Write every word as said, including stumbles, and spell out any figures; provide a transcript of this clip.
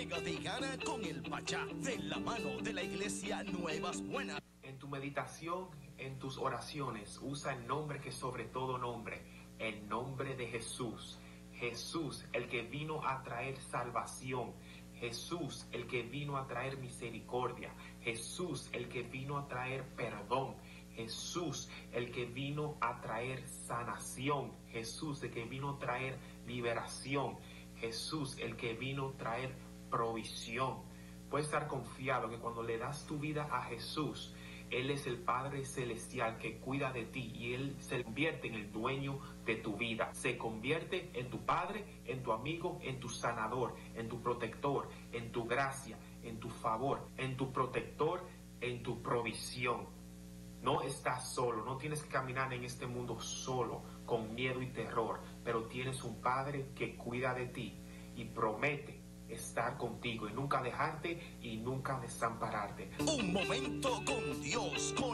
Pégate y gana con el Pachá, de la mano de la Iglesia Nuevas Buenas. En tu meditación, en tus oraciones, usa el nombre que sobre todo nombre, el nombre de Jesús. Jesús, el que vino a traer salvación. Jesús, el que vino a traer misericordia. Jesús, el que vino a traer perdón. Jesús, el que vino a traer sanación. Jesús, el que vino a traer liberación. Jesús, el que vino a traer provisión. Puedes estar confiado que cuando le das tu vida a Jesús, Él es el Padre Celestial que cuida de ti y Él se convierte en el dueño de tu vida. Se convierte en tu Padre, en tu amigo, en tu sanador, en tu protector, en tu gracia, en tu favor, en tu protector, en tu provisión. No estás solo, no tienes que caminar en este mundo solo, con miedo y terror, pero tienes un Padre que cuida de ti y promete estar contigo y nunca dejarte y nunca desampararte. Un momento con Dios, con